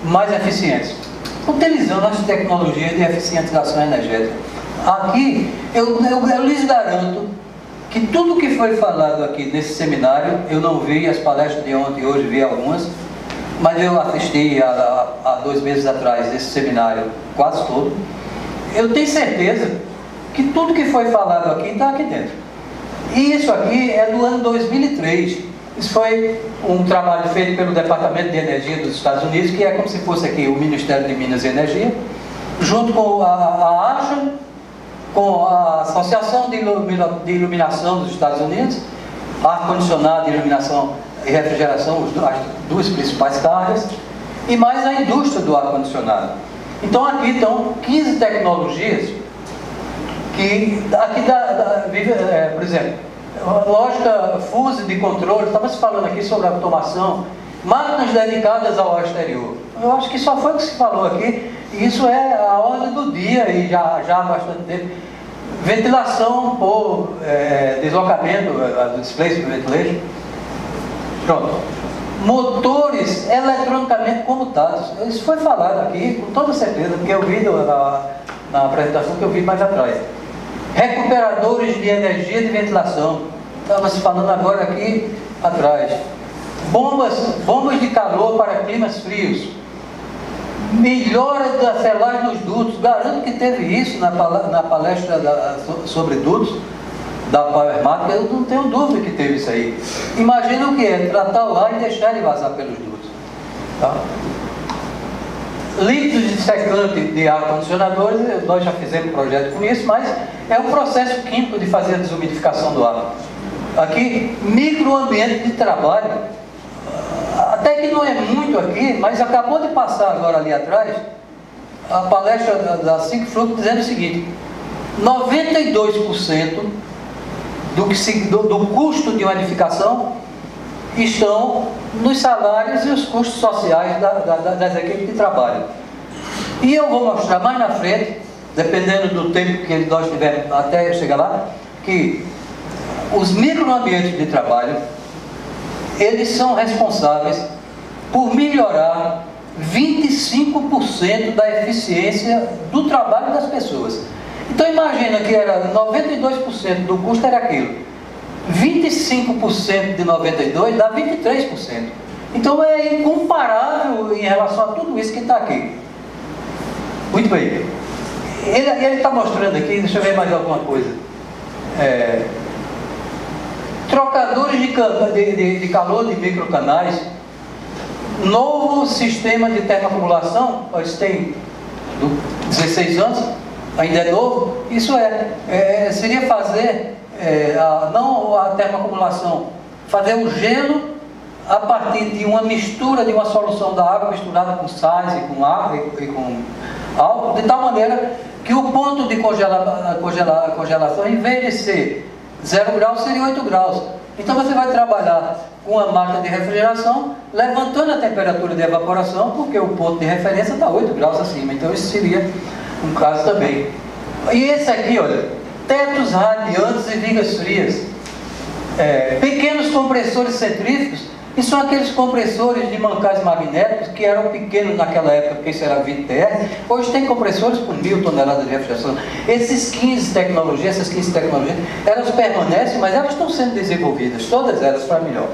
mais eficientes, utilizando as tecnologias de eficientização energética. Aqui, eu lhes garanto que tudo que foi falado aqui nesse seminário, eu não vi as palestras de ontem e hoje, vi algumas, mas eu assisti há 2 meses atrás esse seminário quase todo. Eu tenho certeza que tudo que foi falado aqui está aqui dentro. E isso aqui é do ano 2003. Isso foi um trabalho feito pelo Departamento de Energia dos Estados Unidos, que é como se fosse aqui o Ministério de Minas e Energia, junto com a ASHA, com a Associação de Iluminação dos Estados Unidos, ar-condicionado, iluminação e refrigeração, as 2 principais cargas, e mais a indústria do ar-condicionado. Então aqui estão 15 tecnologias que aqui por exemplo, lógica fuse de controle, estava se falando aqui sobre automação, máquinas dedicadas ao exterior. Eu acho que só foi o que se falou aqui, e isso é a ordem do dia, e já há bastante tempo. Ventilação por deslocamento, displacement ventilation. Pronto. Motores eletronicamente comutados. Isso foi falado aqui, com toda certeza, porque eu vi na apresentação que eu vi mais atrás. Recuperadores de energia de ventilação. Estava se falando agora aqui atrás. Bombas de calor para climas frios. Melhora da selagem dos dutos. Garanto que teve isso na palestra sobre dutos da Powermatic. Eu não tenho dúvida que teve isso aí. Imagina o que é tratar o ar e deixar ele vazar pelos dutos. Tá? Líquidos de secante de ar-condicionadores, nós já fizemos projeto com isso, mas é um processo químico de fazer a desumidificação do ar. Aqui, microambiente de trabalho, até que não é muito aqui, mas acabou de passar agora ali atrás, a palestra da Sync Flux dizendo o seguinte: 92% do custo de uma edificação estão nos salários e os custos sociais das equipes de trabalho. E eu vou mostrar mais na frente, dependendo do tempo que nós tivermos até chegar lá, que os microambientes de trabalho, eles são responsáveis por melhorar 25% da eficiência do trabalho das pessoas. Então imagina que era 92% do custo era aquilo. 25% de 92% dá 23%. Então é incomparável em relação a tudo isso que está aqui. Muito bem. Ele está mostrando aqui, deixa eu ver mais alguma coisa. Trocadores de calor de microcanais. Novo sistema de termoacumulação. Eles têm 16 anos, ainda é novo. Isso seria fazer não a termoacumulação, fazer o gelo a partir de uma mistura de uma solução da água misturada com sais e com água e com álcool, de tal maneira que o ponto de congelação, em vez de ser 0 graus, seria 8 graus. Então você vai trabalhar com uma máquina de refrigeração, levantando a temperatura de evaporação, porque o ponto de referência está 8 graus acima. Então isso seria um caso também. E esse aqui, olha, tetos radiantes e vigas frias, pequenos compressores centríficos, e são aqueles compressores de mancais magnéticos que eram pequenos naquela época, porque isso era 20 TR. Hoje tem compressores com 1000 toneladas de refrigeração. Essas 15 tecnologias, elas permanecem, mas elas estão sendo desenvolvidas, todas elas para melhor.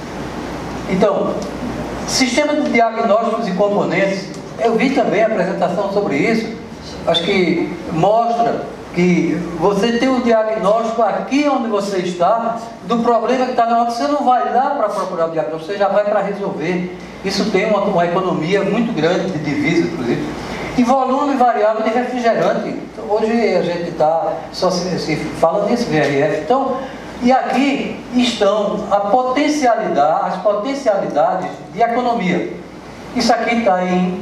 Então, sistema de diagnósticos e componentes, eu vi também a apresentação sobre isso, acho que mostra que você tem um diagnóstico aqui onde você está, do problema que está na hora que você não vai lá para procurar o diagnóstico, você já vai para resolver. Isso tem uma economia muito grande de divisas, inclusive. E volume variável de refrigerante. Hoje a gente está só se fala nisso, VRF. Então, e aqui estão as potencialidades de economia. Isso aqui está em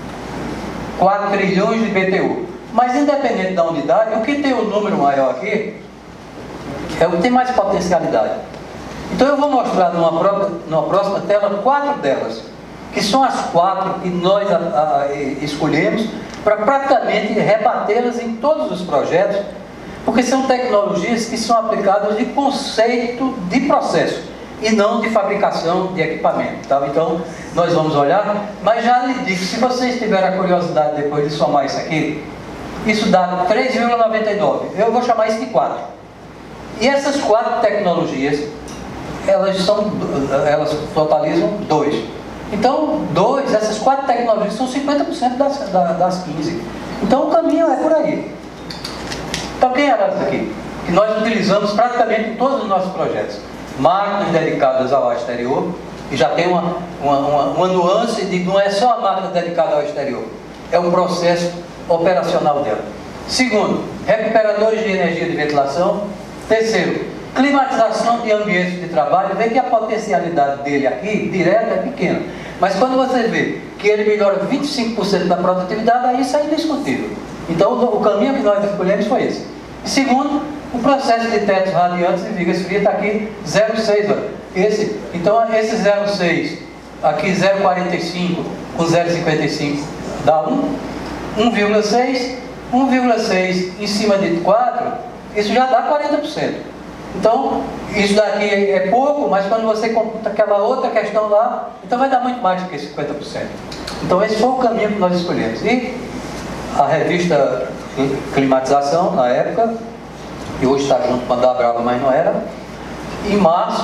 4 trilhões de BTU. Mas independente da unidade, o que tem o número maior aqui é o que tem mais potencialidade. Então eu vou mostrar numa próxima tela 4 delas, que são as 4 que nós escolhemos para praticamente rebatê-las em todos os projetos, porque são tecnologias que são aplicadas de conceito de processo. e não de fabricação de equipamento. Tá? Então, nós vamos olhar, mas já lhe digo, se vocês tiverem a curiosidade depois de somar isso aqui, isso dá 3,99. Eu vou chamar isso de 4. E essas 4 tecnologias, elas totalizam 2. Então, essas 4 tecnologias são 50% das 15. Então, o caminho é por aí. Então, quem era isso aqui? Que nós utilizamos praticamente em todos os nossos projetos. Máquinas dedicadas ao exterior, e já tem uma nuance de não é só a máquina dedicada ao exterior, é o processo operacional dela. Segundo, recuperadores de energia de ventilação. Terceiro, climatização de ambientes de trabalho. Vê que a potencialidade dele aqui, direta, é pequena. Mas quando você vê que ele melhora 25% da produtividade, aí isso é indiscutível. Então o caminho que nós escolhemos foi esse. E segundo, o processo de tetos radiantes e vigas frias está aqui 0,6. Então esse 0,6, aqui 0,45 com 0,55 dá 1,6. 1,6 em cima de 4, isso já dá 40%. Então, isso daqui é pouco, mas quando você computa aquela outra questão lá, então vai dar muito mais do que 50%. Então, esse foi o caminho que nós escolhemos. E a revista Climatização, na época, e hoje está junto com a da Brava, mas não era, em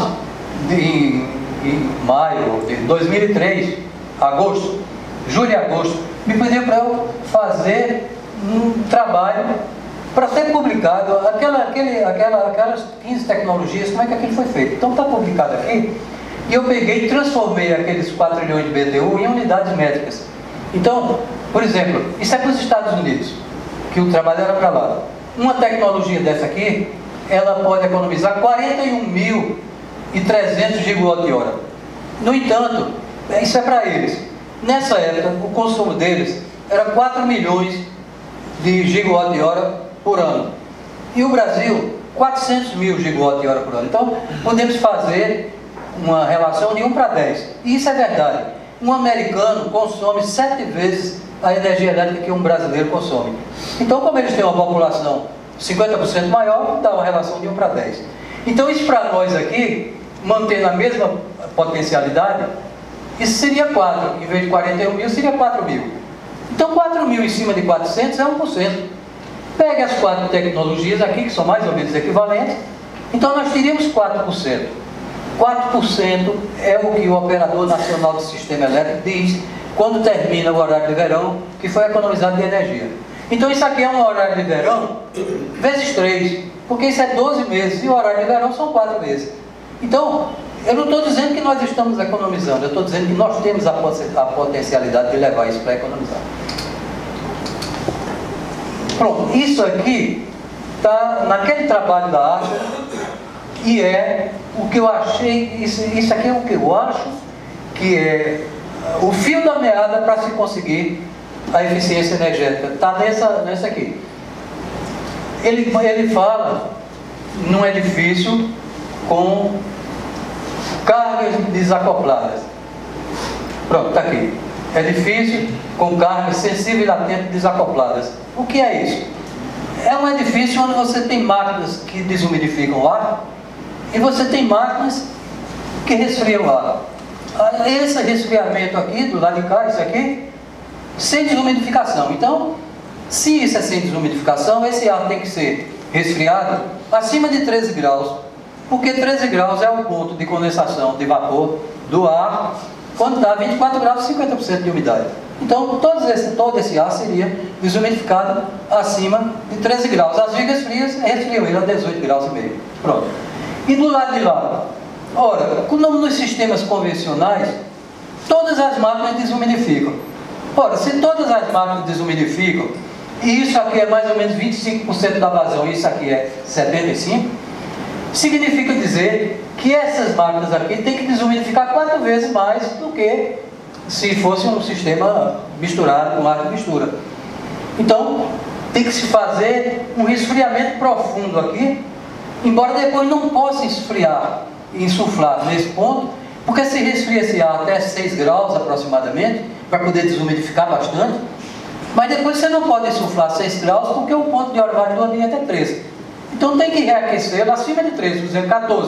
maio de 2003, julho e agosto, me pediu para eu fazer um trabalho para ser publicado, aquelas 15 tecnologias, como é que aquilo foi feito. Então está publicado aqui, e eu peguei e transformei aqueles 4 trilhões de BTU em unidades métricas. Então, por exemplo, isso é para os Estados Unidos, que o trabalho era para lá. Uma tecnologia dessa aqui, ela pode economizar 41.300 gigawatt-hora. No entanto, isso é para eles. Nessa época, o consumo deles era 4 milhões de gigawatt-hora por ano. E o Brasil, 400 mil gigawatt-hora por ano. Então, podemos fazer uma relação de 1 para 10. E isso é verdade. Um americano consome 7 vezes a energia elétrica que um brasileiro consome. Então, como eles têm uma população 50% maior, dá uma relação de 1 para 10. Então, isso para nós aqui, mantendo a mesma potencialidade, isso seria 4. Em vez de 41 mil, seria 4 mil. Então, 4 mil em cima de 400 é 1%. Pegue as 4 tecnologias aqui, que são mais ou menos equivalentes. Então, nós teríamos 4%. 4% é o que o Operador Nacional do Sistema Elétrico diz quando termina o horário de verão, que foi economizado de energia. Então, isso aqui é um horário de verão vezes 3, porque isso é 12 meses, e o horário de verão são 4 meses. Então, eu não estou dizendo que nós estamos economizando, eu estou dizendo que nós temos a potencialidade de levar isso para economizar. Pronto, isso aqui está naquele trabalho da ASA, e é o que eu achei, isso aqui é o que eu acho que é o fio da meada para se conseguir a eficiência energética. Está nessa aqui. Ele fala num edifício com cargas desacopladas. Pronto, está aqui. Edifício com cargas sensíveis, latentes, desacopladas. O que é isso? É um edifício onde você tem máquinas que desumidificam o ar e você tem máquinas que resfriam o ar. Esse resfriamento aqui, do lado de cá, isso aqui, sem desumidificação. Então, se isso é sem desumidificação, esse ar tem que ser resfriado acima de 13 graus, porque 13 graus é o ponto de condensação de vapor do ar, quando dá 24 graus e 50% de umidade. Então, todo esse ar seria desumidificado acima de 13 graus. As vigas frias resfriam ele a 18 graus e meio. Pronto. E do lado de lá? Ora, como nos sistemas convencionais, todas as máquinas desumidificam. Ora, se todas as máquinas desumidificam, e isso aqui é mais ou menos 25% da vazão, e isso aqui é 75%, significa dizer que essas máquinas aqui têm que desumidificar 4 vezes mais do que se fosse um sistema misturado com ar de mistura. Então, tem que se fazer um resfriamento profundo aqui, embora depois não possa esfriar e insuflar nesse ponto, porque se resfria esse ar até 6 graus aproximadamente, para poder desumidificar bastante, mas depois você não pode insuflar 6 graus, porque o ponto de orvalho do ambiente é 13. Então tem que reaquecer acima de 13, por exemplo, 14,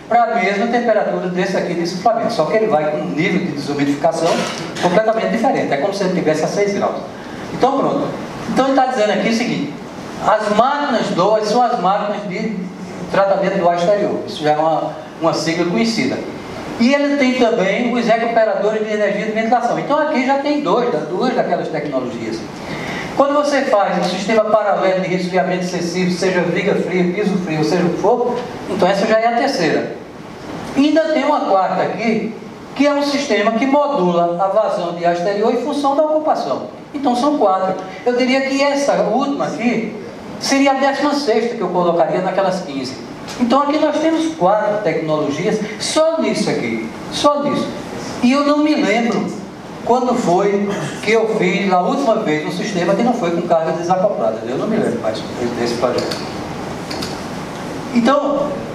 para a mesma temperatura desse aqui de insuflamento, só que ele vai com um nível de desumidificação completamente diferente, é como se ele estivesse a 6 graus. Então pronto, então ele está dizendo aqui o seguinte: as máquinas DOAS são as máquinas de tratamento do ar exterior, isso já é uma sigla conhecida. E ele tem também os recuperadores de energia de ventilação. Então aqui já tem duas daquelas tecnologias. Quando você faz um sistema paralelo de resfriamento excessivo, seja viga fria, piso frio, ou seja o que for, então essa já é a terceira. E ainda tem uma quarta aqui, que é um sistema que modula a vazão de ar exterior em função da ocupação. Então são 4. Eu diria que essa última aqui seria a 16ª que eu colocaria naquelas 15. Então aqui nós temos 4 tecnologias só nisso aqui, só nisso. E eu não me lembro quando foi que eu fiz a última vez um sistema que não foi com carga desacoplada. Eu não me lembro mais desse projeto. Então,